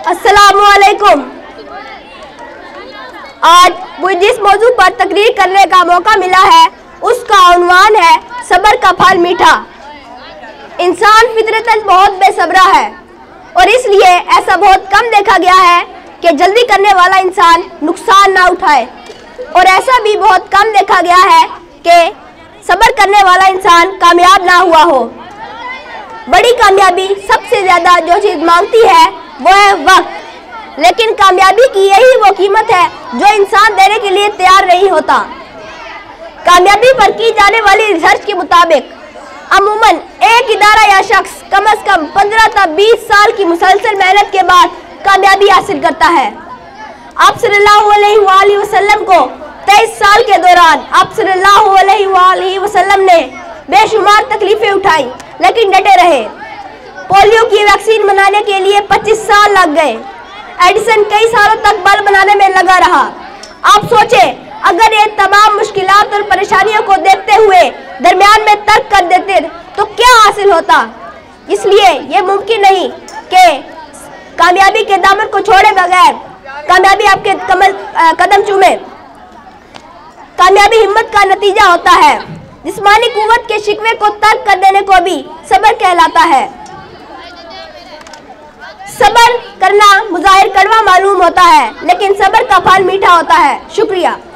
अस्सलामुअलैकुम। आज मुझे जिस मौजू पर तकरीर करने का मौका मिला है उसका उन्वान है सब्र का फल मीठा। इंसान फितरतन बहुत बेसब्रा है और इसलिए ऐसा बहुत कम देखा गया है कि जल्दी करने वाला इंसान नुकसान ना उठाए, और ऐसा भी बहुत कम देखा गया है कि सब्र करने वाला इंसान कामयाब ना हुआ हो। बड़ी कामयाबी सबसे ज़्यादा जो चीज़ मांगती है वो है वक्त, लेकिन कामयाबी की यही वो कीमत है जो इंसान देने के लिए तैयार नहीं होता। कामयाबी पर की जाने वाली रिसर्च के मुताबिक अमूमन एक इदारा या शख्स कम से कम 15 से 20 साल की मुसलसल मेहनत के बाद कामयाबी हासिल करता है। आप सल्लल्लाहु अलैहि वसल्लम को 23 साल के दौरान आप सल्लल्लाहु अलैहि वसल्लम ने बेशुमार तकलीफें उठाई लेकिन डटे रहे। पोलियो की वैक्सीन बनाने के लिए 25 साल लग गए। एडिसन कई सालों तक बल्ब बनाने में लगा रहा। आप सोचें, अगर ये तमाम मुश्किलात और परेशानियों को देखते हुए दरमियान में तर्क कर देते तो क्या हासिल होता। इसलिए ये मुमकिन नहीं कि कामयाबी के दामन को छोड़े बगैर कामयाबी आपके कदम चूमे। कामयाबी हिम्मत का नतीजा होता है। जिस्मानी कुव्वत के शिकवे को तर्क कर देने को भी सब्र कहलाता है। सब्र करना मुज़ाहिर कड़वा मालूम होता है, लेकिन सब्र का फल मीठा होता है। शुक्रिया।